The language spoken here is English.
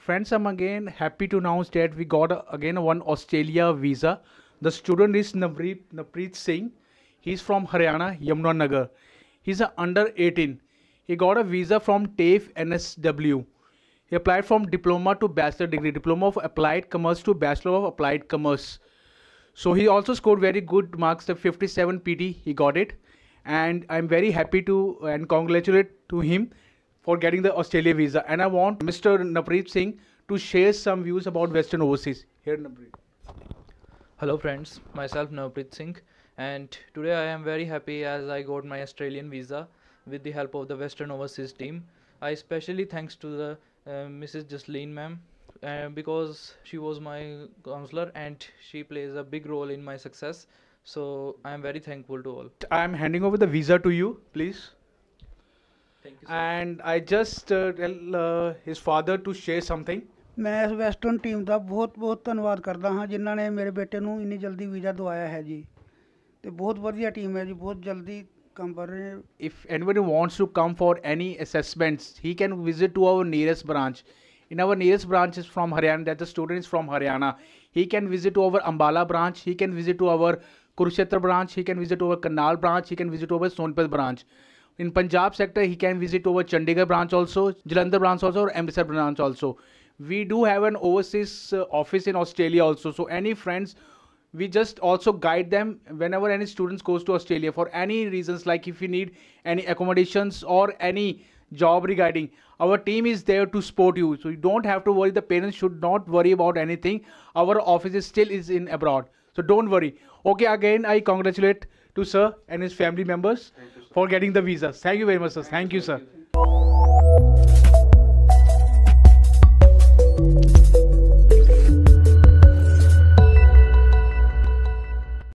Friends, I'm again happy to announce that we got again one Australia visa. The student is Napreet Singh. He's from Haryana, Yamunanagar. He's a under 18. He got a visa from TAFE NSW. He applied from diploma to bachelor degree, diploma of applied commerce to bachelor of applied commerce. So he also scored very good marks, the 57 PT. He got it, and I'm very happy to and congratulate to him for getting the Australia visa. And I want Mr. Napreet Singh to share some views about Western Overseas. Here, Napreet. Hello friends, myself Navpreet Singh, and today I am very happy as I got my Australian visa with the help of the Western Overseas team. I especially thanks to the Mrs. Jasleen ma'am because she was my counselor and she plays a big role in my success. So I am very thankful to all. I'm handing over the visa to you, please. Thank you, sir. And I just tell his father to share something. ਮੈਂ ਇਸ western team ਦਾ ਬਹੁਤ ਧੰਨਵਾਦ ਕਰਦਾ ਹਾਂ ਜਿਨ੍ਹਾਂ ਨੇ ਮੇਰੇ ਬੇਟੇ ਨੂੰ ਇੰਨੀ ਜਲਦੀ ਵੀਜ਼ਾ ਦਵਾਇਆ ਹੈ ਜੀ ਤੇ ਬਹੁਤ ਵਧੀਆ ਟੀਮ ਹੈ ਜੀ ਬਹੁਤ ਜਲਦੀ ਕੰਮ ਕਰ ਰਹੇ ਨੇ If anybody wants to come for any assessments, he can visit to our nearest branch. In our nearest branch is from Haryana, that the student is from Haryana. He can visit to our Ambala branch, he can visit to our Kurukshetra branch, he can visit to our Karnal branch, he can visit to our Sonpat branch. In Punjab sector, he can visit to our Chandigarh branch also, Jalandhar branch also, or Amritsar branch also. We do have an overseas office in Australia also. So any friends, we just also guide them whenever any students goes to Australia for any reasons, like if you need any accommodations or any job regarding, our team is there to support you. So you don't have to worry. The parents should not worry about anything. Our office is still is in abroad. So don't worry. Okay, again, I congratulate to sir and his family members for getting the visa. Thank you very much, sir. Thank you, sir.